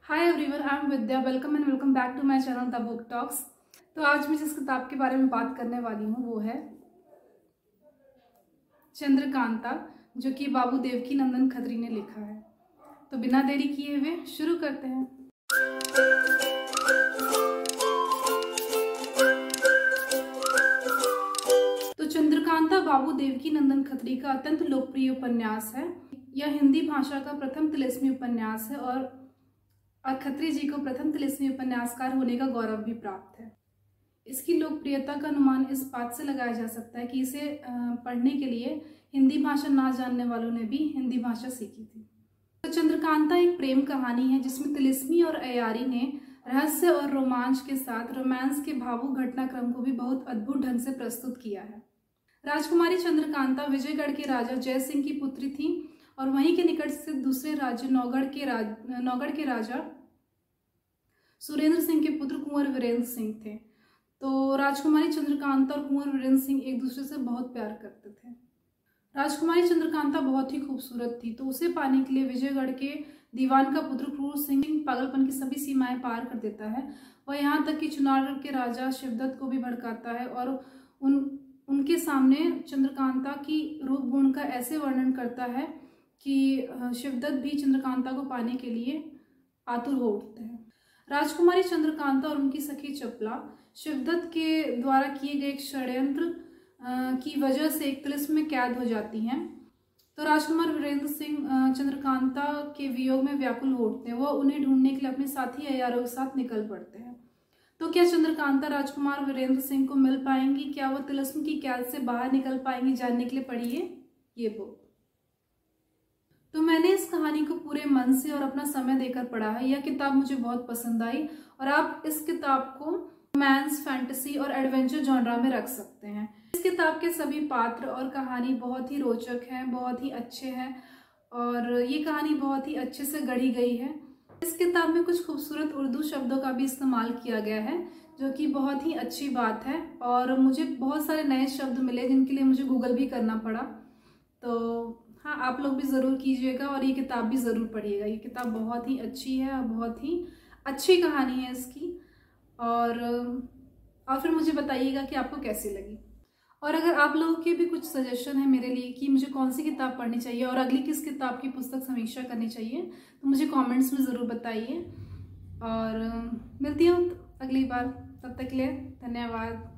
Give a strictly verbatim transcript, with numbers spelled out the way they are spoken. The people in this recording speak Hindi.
Hi everyone, I am Vidya. Welcome and welcome back to my channel the book talks. तो आज मैं जिस किताब के बारे में बात करने वाली हूँ वो है चंद्रकांता, जो कि बाबू देवकीनंदन खत्री ने लिखा है। तो बिना देरी किए हुए शुरू करते हैं। तो चंद्रकांता बाबू देवकीनंदन खत्री का अत्यंत लोकप्रिय उपन्यास है। यह हिंदी भाषा का प्रथम तिलिस्मी उपन्यास है और और खत्री जी को प्रथम तिलिस्मी उपन्यासकार होने का गौरव भी प्राप्त है। इसकी लोकप्रियता का अनुमान इस बात से लगाया जा सकता है कि इसे पढ़ने के लिए हिंदी भाषा ना जानने वालों ने भी हिंदी भाषा सीखी थी। तो चंद्रकांता एक प्रेम कहानी है जिसमें तिलिस्मी और अय्यारी ने रहस्य और रोमांच के साथ रोमांस के भावुक घटनाक्रम को भी बहुत अद्भुत ढंग से प्रस्तुत किया है। राजकुमारी चंद्रकांता विजयगढ़ के राजा जय सिंह की पुत्री थी और वहीं के निकट स्थित दूसरे राज्य नौगढ़ के राज नौगढ़ के राजा सुरेंद्र सिंह के पुत्र कुंवर वीरेंद्र सिंह थे। तो राजकुमारी चंद्रकांता और कुंवर वीरेंद्र सिंह एक दूसरे से बहुत प्यार करते थे। राजकुमारी चंद्रकांता बहुत ही खूबसूरत थी, तो उसे पाने के लिए विजयगढ़ के दीवान का पुत्र क्रूर सिंह पागलपन की सभी सीमाएं पार कर देता है। वह यहाँ तक कि चुनारगढ़ के राजा शिवदत्त को भी भड़काता है और उन उनके सामने चंद्रकांता की रूप गुण का ऐसे वर्णन करता है कि शिवदत्त भी चंद्रकांता को पाने के लिए आतुर हो उठते हैं। राजकुमारी चंद्रकांता और उनकी सखी चपला शिवदत्त के द्वारा किए गए एक षड्यंत्र की वजह से एक तिलिस्म में कैद हो जाती हैं। तो राजकुमार वीरेंद्र सिंह चंद्रकांता के वियोग में व्याकुल हो उठते हैं। वह उन्हें ढूंढने के लिए अपने साथी अय्यारों के साथ निकल पड़ते हैं। तो क्या चंद्रकांता राजकुमार वीरेंद्र सिंह को मिल पाएंगी? क्या वह तिलिस्म की कैद से बाहर निकल पाएंगी? जानने के लिए पढ़िए ये बुक। तो मैंने इस कहानी को पूरे मन से और अपना समय देकर पढ़ा है। यह किताब मुझे बहुत पसंद आई और आप इस किताब को रोमांस, फैंटेसी और एडवेंचर जॉनरा में रख सकते हैं। इस किताब के सभी पात्र और कहानी बहुत ही रोचक हैं, बहुत ही अच्छे हैं और ये कहानी बहुत ही अच्छे से गढ़ी गई है। इस किताब में कुछ खूबसूरत उर्दू शब्दों का भी इस्तेमाल किया गया है, जो कि बहुत ही अच्छी बात है। और मुझे बहुत सारे नए शब्द मिले जिनके लिए मुझे गूगल भी करना पड़ा। तो हाँ, आप लोग भी ज़रूर कीजिएगा और ये किताब भी ज़रूर पढ़िएगा। ये किताब बहुत ही अच्छी है और बहुत ही अच्छी कहानी है इसकी। और और फिर मुझे बताइएगा कि आपको कैसी लगी। और अगर आप लोगों के भी कुछ सजेशन है मेरे लिए कि मुझे कौन सी किताब पढ़नी चाहिए और अगली किस किताब की पुस्तक समीक्षा करनी चाहिए, तो मुझे कमेंट्स में ज़रूर बताइए। और मिलती हूँ अगली बार, तब तक के लिए धन्यवाद।